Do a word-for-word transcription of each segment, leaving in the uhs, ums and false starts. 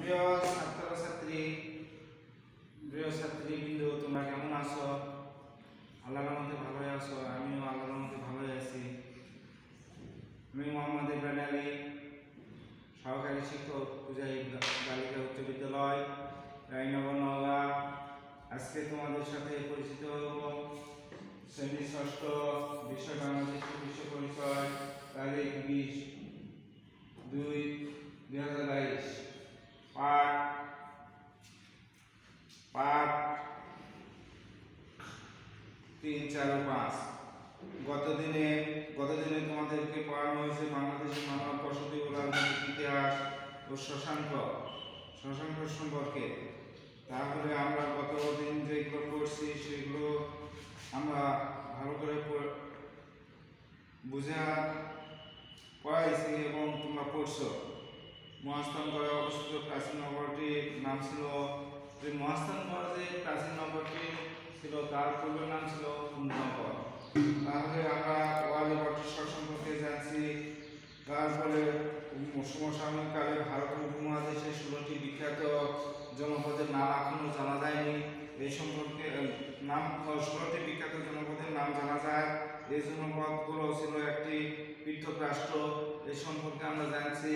প্রিয় ছাত্রছাত্রী প্রিয় ছাত্রীবৃন্দ, তোমরা কেমন আছো? আল্লাহর রহমতে ভালোই আছো। আমিও আল্লাহর রহমতে ভালোই আছি। আমি মোহাম্মদ ইব্রাহিম আলী, সহকারী শিক্ষক, মুজাহিদ বালিকা উচ্চ বিদ্যালয়, রায়নগর, নওগাঁ। আজকে তোমাদের সাথে পরিচিত হব শ্রেণী ষষ্ঠ বিষয় বাংলাদেশ বিশ্ব পরিচয়, তারিখ বিশ দুই দুই হাজার বাইশ, পাঠ পাঠ তিন চার ও পাঁচ। গতদিনে গতদিনে তোমাদেরকে পড়ানো হয়েছে বাংলাদেশের মানব বসতি ও রাজনৈতিক ইতিহাস ও শশাঙ্ক শশাঙ্ক সম্পর্কে। তাহলে আমরা গতদিন যেগুলো পড়ছি সেগুলো আমরা ভালো করে বুঝে পড়াইছি এবং তোমরা পড়ছো। মহাস্থানগড়ে অবস্থিত প্রাচীন নগরটির নাম ছিল, যে মহাস্থানগড় যে প্রাচীন নগরটি ছিল তার পূর্বের নাম ছিল কুন্ডনগর। তাহলে আমরা ওয়ালি বটেশ্বর সম্পর্কে জানছি। তারপরে সমসাময়িক কালে ভারত উপমহাদেশে ষোলোটি বিখ্যাত জনপদের নাম এখনো জানা যায়নি। এই সম্পর্কে নাম ষোলোটি বিখ্যাত জনপদের নাম জানা যায়। এই জনপদগুলো ছিল একটি পৃথক রাষ্ট্র। এই সম্পর্কে আমরা জানছি।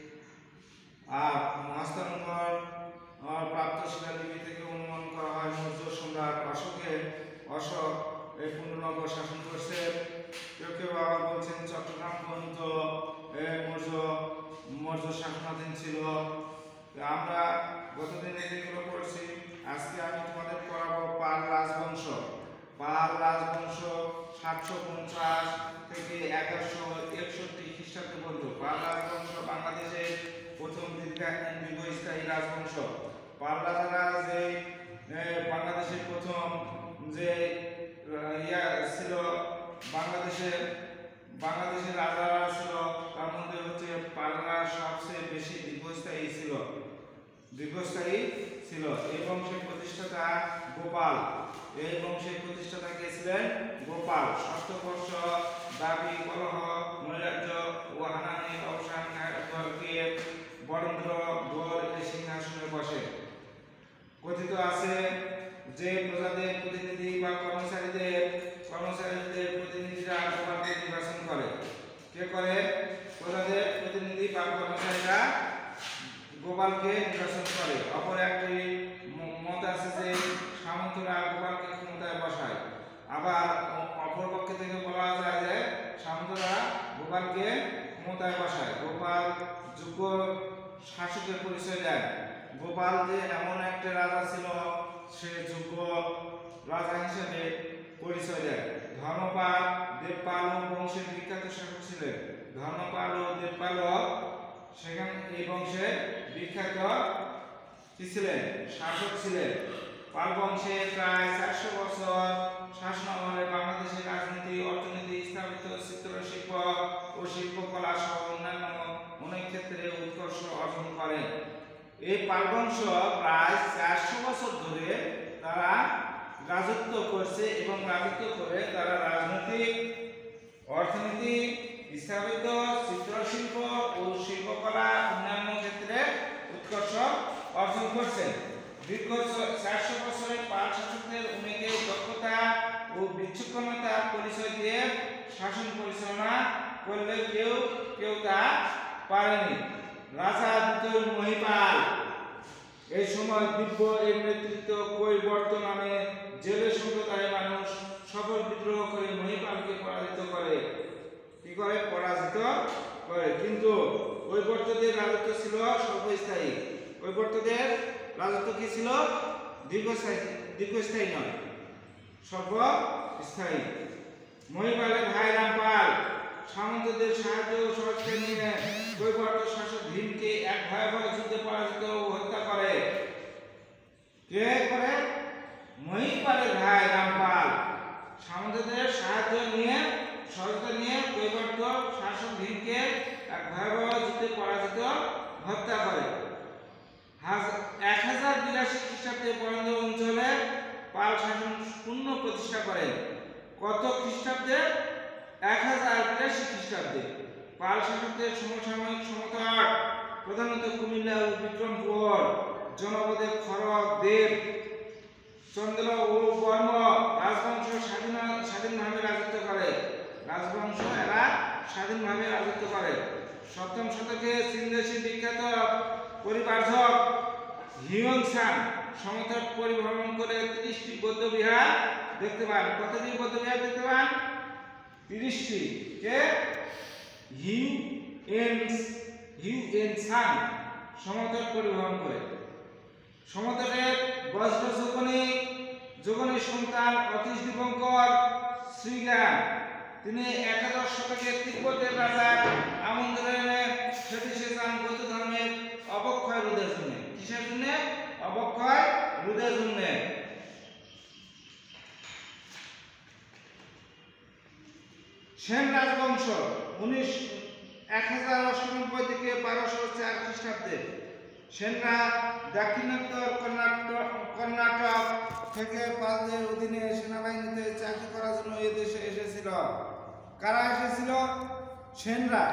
আর মহাস্থানগড় প্রাপ্ত শিলালিপি থেকে অনুমান করা হয় মৌর্য সম্রাট অশোকের অশোক এই কুন্ডনগর শাসন করছে। কেউ কেউ আবার বলছেন চট্টগ্রাম পর্যন্ত মৌর্য মৌর্য শাসনাধীন ছিল। আমরা গতদিন এগুলো পড়ছি। আজকে আমি তোমাদের পড়াবো পাল রাজবংশ। পাল রাজবংশ সাতশো পঞ্চাশ থেকে এগারোশো একষট্টি খ্রিস্টাব্দ পর্যন্ত। পাল রাজবংশ বাংলাদেশের প্রথম দীর্ঘস্থায়ী রাজবংশ। পাল রাজারা যে বাংলাদেশের প্রথম যে ইয়া ছিল, বাংলাদেশের বাংলাদেশের রাজারা ছিল, তার মধ্যে হচ্ছে পালরা সবচেয়ে বেশি দীর্ঘস্থায়ী ছিল দীর্ঘস্থায়ী ছিল এই বংশের প্রতিষ্ঠাতা গোপাল। এই বংশের প্রতিষ্ঠাতা কে ছিলেন? গোপাল। ষষ্ঠ বর্ষ দাবি কলহ নৈরাজ্য ও হানানির অবসান ঘটিয়ে বরেন্দ্র গড় এই সিংহাসনে বসে। কথিত আছে যে প্রজাদের প্রতিনিধি বা কর্মচারীদের কর্মচারীদের প্রতিনিধিরা গোপালকে নির্বাচন করে। কে করে? প্রজাদের প্রতিনিধি বা কর্মচারীরা গোপালকে নির্বাচন করে। অপর একটি মত আছে যে সামন্তরা গোপালকে ক্ষমতায় বসায়। আবার অপর পক্ষ থেকে বলা যায় যে সামন্তরা গোপালকে ক্ষমতায় বসায়। গোপাল যোগ্য শাসকের পরিচয় দেয়। গোপাল যে এমন একটা রাজা ছিল, সে যোগ্য রাজা হিসেবে পরিচয় দেয়। ধর্মপাল দেবপাল বংশের বিখ্যাত শাসক ছিলেন। ধর্মপাল ও দেবপাল সেখানে এই বংশের বিখ্যাত কি ছিলেন? শাসক ছিলেন। পাল বংশে প্রায় চারশো বছর শাসনামলে বাংলাদেশের রাজনীতি, অর্থনীতি, স্থাপিত চিত্রশিল্প ও শিল্পকলা সহ অন্যান্য অনেক ক্ষেত্রে উৎকর্ষ অর্জন করে। এই পাল বংশ প্রায় চারশো বছর ধরে তারা রাজত্ব করছে এবং রাজত্ব করে তারা রাজনৈতিক, অর্থনীতি, স্থাপিত চিত্রশিল্প ও শিল্পকলা অন্যান্য ক্ষেত্রে উৎকর্ষ অর্জন করছে। দীর্ঘ চারশো বছরের পাল শাসকদের অনেকে দক্ষতা ও বিচক্ষণতার পরিচয় দিয়ে শাসন পরিচালনা করলে কেউ কেউ তা পারেনি। রাজা দ্বিতীয় মহিপাল এই সময় দিব্য এর নেতৃত্ব কৈবর্ত নামে জেলে সম্প্রদায়ের মানুষ সফল বিদ্রোহ করে মহিপালকে পরাজিত করে। কি করে? পরাজিত করে। কিন্তু কৈবর্তদের রাজত্ব ছিল স্বল্পস্থায়ী। কৈবর্তদের রাজত্ব কি ছিল? দীর্ঘস্থায়ী দীর্ঘস্থায়ী নয়, স্বল্পস্থায়ী। মহিপালের ভাই রামপাল সামন্তদের সাহায্য ও সহযোগিতা নিয়ে কৈবর্ত শাসক ভীমকে এক ভয়াবহ যুদ্ধে পরাজিত ও হত্যা করে। কে করে? মহিপালের ভাই রামপাল সামন্তদের সাহায্য নিয়ে সহযোগিতা নিয়ে কৈবর্ত শাসক ভীমকে এক ভয়াবহ যুদ্ধে পরাজিত হত্যা করে। এক হাজার বিরাশি খ্রিস্টাব্দে বরেন্দ্র অঞ্চলে পাল শাসন পূর্ণ প্রতিষ্ঠা করেন। কত খ্রিস্টাব্দে? এক হাজার বিরাশি খ্রিস্টাব্দে। পাল শাসকদের সমসাময়িক সমতট প্রধানত কুমিল্লা ও বিক্রমপুর জনপদে খড়গ, দেব, চন্দ্র ও বর্ম রাজবংশ স্বাধীন স্বাধীনভাবে রাজত্ব করে। রাজবংশ এরা স্বাধীনভাবে রাজত্ব করে। সপ্তম শতকে চীনদেশী বিখ্যাত পরিব্রাজক হিউয়েন-সাং সমতট পরিভ্রমণ করে তিরিশটি বৌদ্ধ বিহার দেখতে পান। কতটি বৌদ্ধ বিহার দেখতে পান? তিরিশটি। কে? হিউয়েন হিউয়েন-সাং সমতট পরিভ্রমণ করে। সমতটের বজ্র যোগনী যোগনী সন্তান অতীশ দীপঙ্কর শ্রীজ্ঞান তিনি একাদশ শতকে তিব্বতের রাজা আমন্ত্রণে সেদিশে যান বৌদ্ধ ধর্মের অবক্ষয় রোধের জন্য। কিসের জন্য? অবক্ষয় রোধের জন্য। সেন রাজবংশ উনিশ এক হাজার অষ্টানব্বই থেকে বারোশো চার খ্রিস্টাব্দে সেনরা দাক্ষিণাত্তর কর্ণাটক কর্ণাটক থেকে পালদের অধীনে সেনাবাহিনীতে চাকরি করার জন্য এই দেশে এসেছিল। কারা এসেছিল? সেনরা।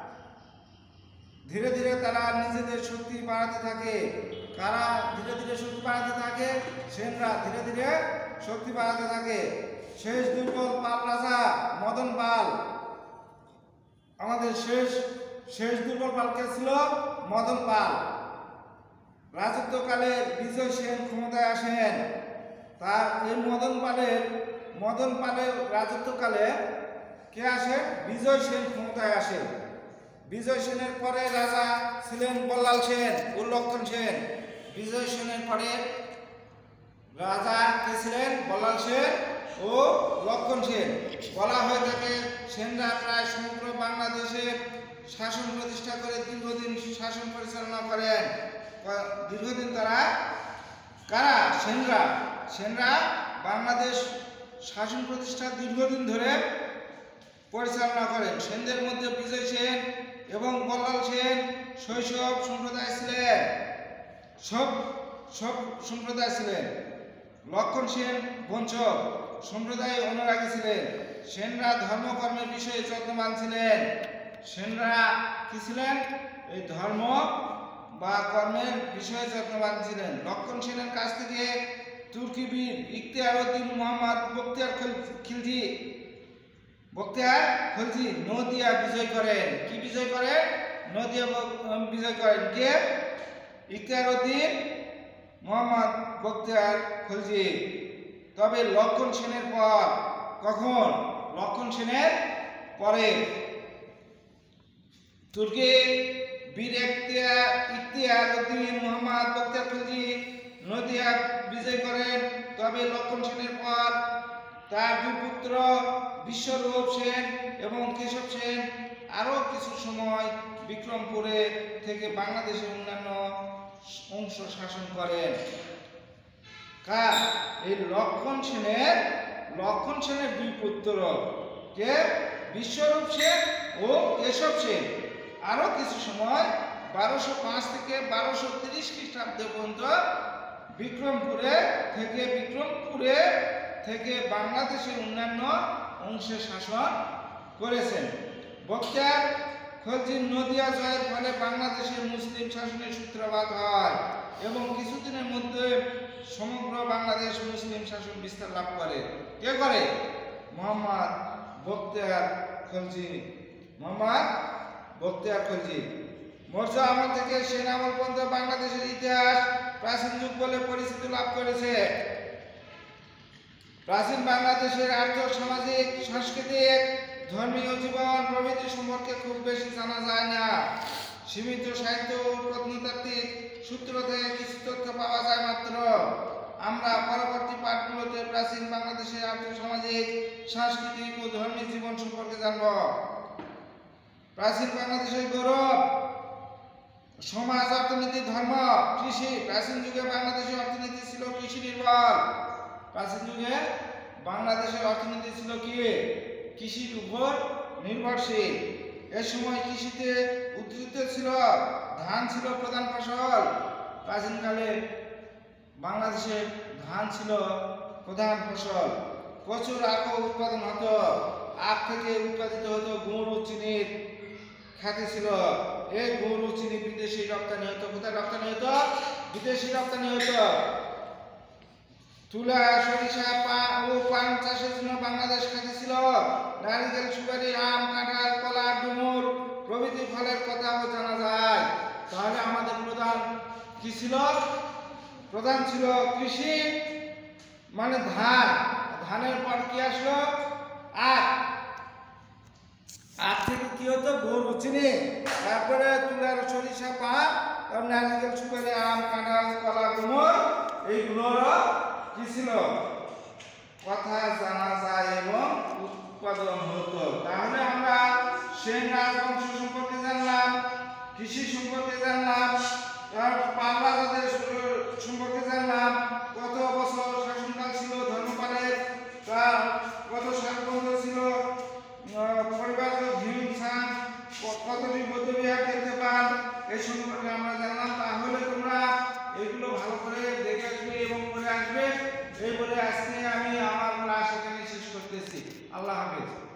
ধীরে ধীরে তারা নিজেদের শক্তি বাড়াতে থাকে। কারা ধীরে ধীরে শক্তি বাড়াতে থাকে? সেনরা ধীরে ধীরে শক্তি বাড়াতে থাকে। শেষ দুর্বল পাল রাজা মদন পাল, আমাদের শেষ শেষ দুর্বল পাল কে ছিল? মদন পাল। রাজত্বকালে বিজয় সেন ক্ষমতায় আসেন। তার এই মদন পালের মদন পালের রাজত্বকালে কে আসে? বিজয় সেন ক্ষমতায় আসে। বিজয় সেনের পরে রাজা ছিলেন বল্লাল সেন ও লক্ষণ সেন। বিজয় সেনের পরে রাজা কে ছিলেন? বল্লাল সেন ও লক্ষণ সেন। বলা হয়ে থাকে সেনরা প্রায় সমগ্র বাংলাদেশে শাসন প্রতিষ্ঠা করে দীর্ঘদিন শাসন পরিচালনা করেন। দীর্ঘদিন তারা কারা? সেনরা। সেনরা বাংলাদেশ শাসন প্রতিষ্ঠা দীর্ঘদিন ধরে পরিচালনা করেন। সেনদের মধ্যে বিজয় সেন এবং বল্লাল সেন শৈশব সম্প্রদায় ছিলেন সব সব সম্প্রদায় ছিলেন। লক্ষণ সেন বঞ্চক সম্প্রদায় অনুরাগী ছিলেন। সেনরা ধর্মকর্মের বিষয়ে যত্নবান ছিলেন। সেনরা কি ছিলেন? এই ধর্ম বা কর্মের বিষয়ে যত্নবান ছিলেন। লক্ষণ সেনের কাছ থেকে তুর্কি বীর ইখতিয়ার উদ্দিন মোহাম্মদ বখতিয়ার খিলজি বখতিয়ার খিলজি নদিয়া বিজয় করেন। কি বিজয় করেন? নদিয়া বিজয় করেন। কে? ইখতিয়ার উদ্দিন মোহাম্মদ বখতিয়ার খিলজি। তবে লক্ষণ সেনের পর, কখন? লক্ষণ সেনের পরে তুর্কি বীর ইখতিয়ার উদ্দিন মোহাম্মদ বখতিয়ার খিলজি নদিয়া বিজয় করেন। তবে লক্ষণ সেনের পর তার দুই পুত্র বিশ্বরূপ সেন এবং কেশব সেন আরো কিছু সময় বিক্রমপুরে থেকে বাংলাদেশের অন্যান্য অংশ শাসন করেন। কার? এই লক্ষণ সেনের লক্ষণ সেনের দুই পুত্র কে? বিশ্বরূপ সেন ও কেশব সেন আরো কিছু সময় বারোশো পাঁচ থেকে বারোশো তিরিশ খ্রিস্টাব্দ পর্যন্ত বিক্রমপুরে থেকে বিক্রমপুরে থেকে বাংলাদেশের অন্যান্য অংশে শাসন করেছেন। বখতিয়ার খিলজির নদিয়া জয়ের ফলে বাংলাদেশের মুসলিম শাসনের সূত্রপাত হয় এবং কিছুদিনের মধ্যে সমগ্র বাংলাদেশ মুসলিম শাসন বিস্তার লাভ করে। কে করে? মোহাম্মদ বখতিয়ার খিলজি। মোহাম্মদ বখতিয়ার খিলজি। মৌর্য আমল থেকে সেন আমল পর্যন্ত বাংলাদেশের ইতিহাস প্রাচীন যুগ বলে পরিচিতি লাভ করেছে। প্রাচীন বাংলাদেশের আর্থ সামাজিক সাংস্কৃতিক ধর্মীয় জীবন প্রভৃতি সম্পর্কে খুব বেশি জানা যায় না। সীমিত সাহিত্য ও প্রত্নতাত্ত্বিক সূত্র থেকে কিছু তথ্য পাওয়া যায় মাত্র। আমরা পরবর্তী পাঠগুলোতে প্রাচীন বাংলাদেশের আর্থ সামাজিক সাংস্কৃতিক ও ধর্মীয় জীবন সম্পর্কে জানব। প্রাচীন বাংলাদেশের গৌরব সমাজ, অর্থনীতি, ধর্ম, কৃষি। প্রাচীন যুগে বাংলাদেশের অর্থনীতি ছিল কৃষি নির্ভর। প্রাচীন যুগে বাংলাদেশের অর্থনীতি ছিল কি? কৃষির উপর নির্ভরশীল। এ সময় কৃষিতে উদ্বৃত্ত ছিল ধান ছিল প্রধান ফসল। প্রাচীনকালে বাংলাদেশে ধান ছিল প্রধান ফসল। প্রচুর আখ উৎপাদন হতো। আখ থেকে উৎপাদিত হতো গুড় ও চিনির খ্যাতি ছিল। এই গরু চিনি বিদেশি রপ্তানি হতো। কোথায় রপ্তানি হতো? বিদেশি রপ্তানি হতো। তুলা, সরিষা, পান ও পান চাষের জন্য বাংলাদেশ খ্যাতি ছিল। নারিকেল, সুপারি, আম, কাঁঠাল, কলা, ডুমুর প্রভৃতি ফলের কথাও জানা যায়। তাহলে আমাদের প্রধান কি ছিল? প্রধান ছিল কৃষি, মানে ধান। ধানের পর কি আসলো? আখ। আখ থেকে কি হতো? গরু চিনি, তারপরে তুলার, সরিষা, পান, তারপর নারিকেল, সুপারি, আম, কাঁঠাল, কলা, ডুমুর এইগুলোর কি ছিল? কথা জানা যায় এবং উৎপাদন হতো। তাহলে আমরা সেন রাজবংশ সম্পর্কে জানলাম, কৃষি সম্পর্কে জানলাম, পাল রাজাদের সম্পর্কে জানলাম, কত বছর শাসনকাল ছিল ধর্মপালের, তার কত শাসনতন্ত্র ছিল, পরিবার হিংসা, কতটি বৌদ্ধবিহার দেখতে পান, এই সম্পর্কে আমরা জানলাম। তাহলে তোমরা এগুলো ভালো করে দেখে আসবে এবং করে আসবে। এই বলে আজকে আমি আমার ক্লাস এখানে শেষ করতেছি। আল্লাহ হাফেজ।